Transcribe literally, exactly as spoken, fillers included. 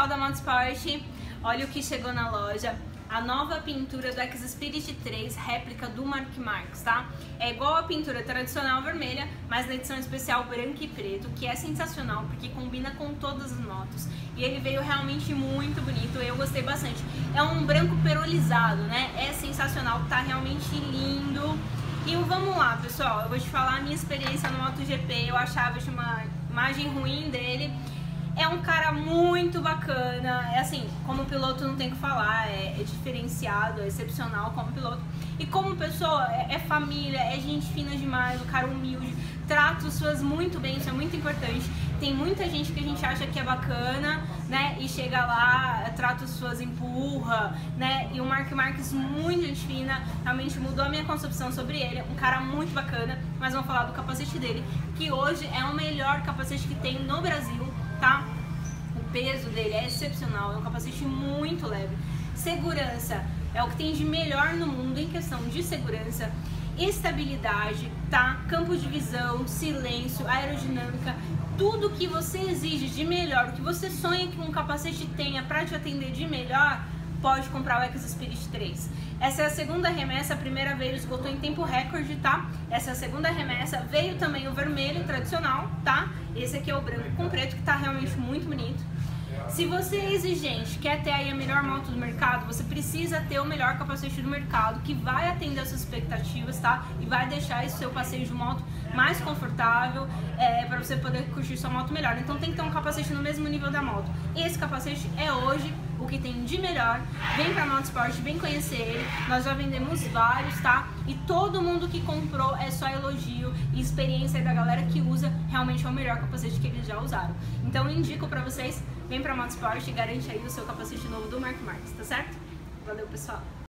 pessoal da Motorsport, olha o que chegou na loja. A nova pintura do X-Spirit três, réplica do Mark Marques, tá? É igual a pintura tradicional vermelha, mas na edição especial branco e preto, que é sensacional, porque combina com todas as motos. E ele veio realmente muito bonito, eu gostei bastante. É um branco perolizado, né? É sensacional, tá realmente lindo. E vamos lá, pessoal, eu vou te falar a minha experiência no MotoGP. Eu achava de uma imagem ruim dele. É um cara muito bacana, é assim, como piloto não tem o que falar, é, é diferenciado, é excepcional como piloto. E como pessoa, é, é família, é gente fina demais, o cara humilde, trata os fãs muito bem, isso é muito importante. Tem muita gente que a gente acha que é bacana, né, e chega lá, trata os fãs, empurra, né, e o Mark Marques, muito gente fina, realmente mudou a minha concepção sobre ele, um cara muito bacana. Mas vamos falar do capacete dele, que hoje é o melhor capacete que tem no Brasil. Tá? O peso dele é excepcional, é um capacete muito leve. Segurança é o que tem de melhor no mundo em questão de segurança. Estabilidade, tá? Campo de visão, silêncio, aerodinâmica, tudo que você exige de melhor, o que você sonha que um capacete tenha para te atender de melhor, pode comprar o X-Spirit três. Essa é a segunda remessa, a primeira veio esgotou em tempo recorde, tá? Essa é a segunda remessa, veio também o vermelho tradicional, tá? Esse aqui é o branco com preto, que tá realmente muito bonito. Se você é exigente, quer ter aí a melhor moto do mercado, você precisa ter o melhor capacete do mercado, que vai atender as suas expectativas, tá? E vai deixar esse seu passeio de moto mais confortável, é, para você poder curtir sua moto melhor. Então tem que ter um capacete no mesmo nível da moto. Esse capacete é hoje o que tem de melhor. Vem pra Motorsport, vem conhecer ele. Nós já vendemos vários, tá? E todo mundo que comprou é só elogio e experiência da galera que usa, realmente é o melhor capacete que eles já usaram. Então eu indico pra vocês, vem pra Motorsport e garante aí o seu capacete novo do Mark Marques, tá certo? Valeu, pessoal!